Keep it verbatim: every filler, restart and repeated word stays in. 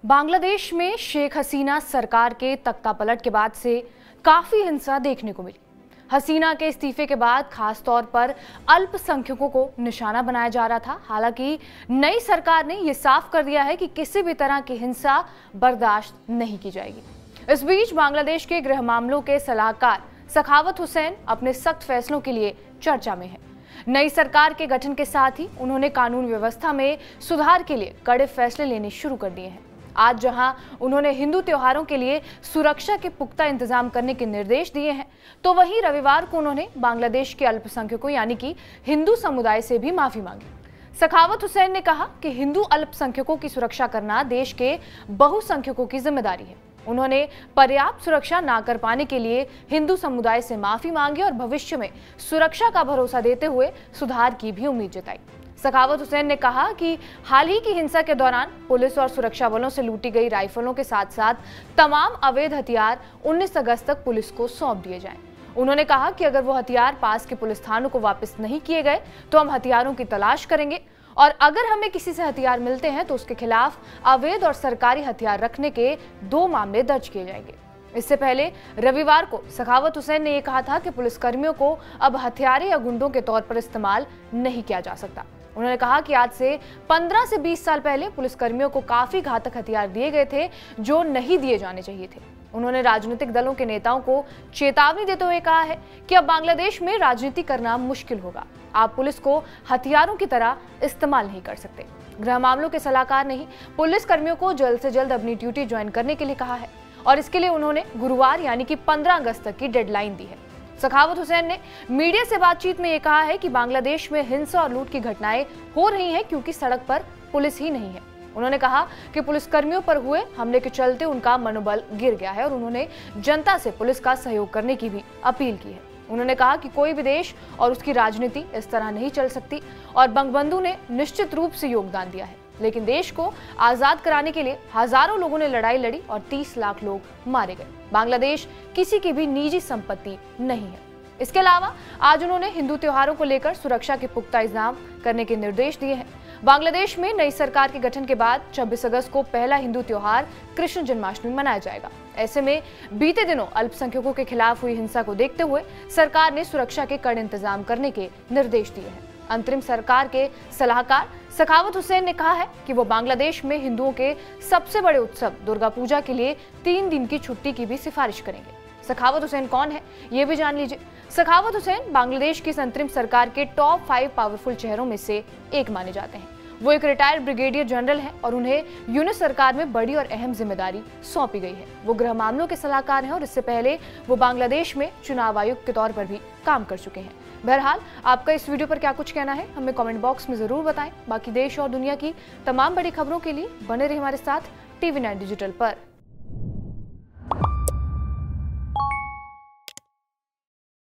बांग्लादेश में शेख हसीना सरकार के तख्तापलट के बाद से काफी हिंसा देखने को मिली। हसीना के इस्तीफे के बाद खास तौर पर अल्पसंख्यकों को निशाना बनाया जा रहा था। हालांकि नई सरकार ने यह साफ कर दिया है कि किसी भी तरह की हिंसा बर्दाश्त नहीं की जाएगी। इस बीच बांग्लादेश के गृह मामलों के सलाहकार सखावत हुसैन अपने सख्त फैसलों के लिए चर्चा में है। नई सरकार के गठन के साथ ही उन्होंने कानून व्यवस्था में सुधार के लिए कड़े फैसले लेने शुरू कर दिए हैं। आज जहां उन्होंने हिंदू त्योहारों के लिए सुरक्षा के पुख्ता इंतजाम करने के निर्देश दिए हैं, तो वहीं रविवार को उन्होंने बांग्लादेश के अल्पसंख्यकों यानी कि हिंदू समुदाय से भी माफी मांगी। सखावत हुसैन ने कहा कि हिंदू अल्पसंख्यकों की सुरक्षा करना देश के बहुसंख्यकों की जिम्मेदारी है। उन्होंने पर्याप्त सुरक्षा न कर पाने के लिए हिंदू समुदाय से माफी मांगी और भविष्य में सुरक्षा का भरोसा देते हुए सुधार की भी उम्मीद जताई। सखावत हुसैन ने कहा कि हाल ही की हिंसा के दौरान पुलिस और सुरक्षा बलों से लूटी गई राइफलों के साथ साथ तमाम अवैध हथियार उन्नीस अगस्त तक पुलिस को सौंप दिए जाएं। उन्होंने कहा कि अगर वो हथियार पास के पुलिस थानों को वापस नहीं किए गए तो हम हथियारों की तलाश करेंगे और अगर हमें किसी से हथियार मिलते हैं तो उसके खिलाफ अवैध और सरकारी हथियार रखने के दो मामले दर्ज किए जाएंगे। इससे पहले रविवार को सखावत हुसैन ने यह कहा था कि पुलिसकर्मियों को अब हथियारे या गुंडों के तौर पर इस्तेमाल नहीं किया जा सकता। उन्होंने कहा कि आज से पंद्रह से बीस साल पहले पुलिसकर्मियों को काफी घातक हथियार दिए गए थे जो नहीं दिए जाने चाहिए थे। उन्होंने राजनीतिक दलों के नेताओं को चेतावनी देते हुए कहा है कि अब बांग्लादेश में राजनीति करना मुश्किल होगा। आप पुलिस को हथियारों की तरह इस्तेमाल नहीं कर सकते। गृह मामलों के सलाहकार ने ही पुलिस कर्मियों को जल्द से जल्द अपनी ड्यूटी ज्वाइन करने के लिए कहा है और इसके लिए उन्होंने गुरुवार यानी कि पंद्रह अगस्त तक की डेडलाइन दी है। सखावत हुसैन ने मीडिया से बातचीत में ये कहा है कि बांग्लादेश में हिंसा और लूट की घटनाएं हो रही हैं क्योंकि सड़क पर पुलिस ही नहीं है। उन्होंने कहा कि पुलिसकर्मियों पर हुए हमले के चलते उनका मनोबल गिर गया है और उन्होंने जनता से पुलिस का सहयोग करने की भी अपील की है। उन्होंने कहा कि कोई भी देश और उसकी राजनीति इस तरह नहीं चल सकती और बंगबंधु ने निश्चित रूप से योगदान दिया है, लेकिन देश को आजाद कराने के लिए हजारों लोगों ने लड़ाई लड़ी और तीस लाख लोग मारे गए। बांग्लादेश किसी की भी निजी संपत्ति नहीं है। इसके अलावा आज उन्होंने हिंदू त्योहारों को लेकर सुरक्षा के पुख्ता इंतजाम करने के निर्देश दिए हैं। बांग्लादेश में नई सरकार के गठन के बाद छब्बीस अगस्त को पहला हिंदू त्योहार कृष्ण जन्माष्टमी मनाया जाएगा। ऐसे में बीते दिनों अल्पसंख्यकों के खिलाफ हुई हिंसा को देखते हुए सरकार ने सुरक्षा के कड़े इंतजाम करने के निर्देश दिए हैं। अंतरिम सरकार के सलाहकार सखावत हुसैन ने कहा है कि वो बांग्लादेश में हिंदुओं के सबसे बड़े उत्सव दुर्गा पूजा के लिए तीन दिन की छुट्टी की भी सिफारिश करेंगे। सखावत हुसैन कौन है ये भी जान लीजिए। सखावत हुसैन बांग्लादेश की अंतरिम सरकार के टॉप फाइव पावरफुल चेहरों में से एक माने जाते हैं। वो एक रिटायर्ड ब्रिगेडियर जनरल हैं और उन्हें यूनिट सरकार में बड़ी और अहम जिम्मेदारी सौंपी गई है। वो गृह मामलों के सलाहकार हैं और इससे पहले वो बांग्लादेश में चुनाव आयुक्त के तौर पर भी काम कर चुके हैं। बहरहाल आपका इस वीडियो पर क्या कुछ कहना है हमें कमेंट बॉक्स में जरूर बताएं। बाकी देश और दुनिया की तमाम बड़ी खबरों के लिए बने रहिए हमारे साथ टीवी नाइन डिजिटल पर।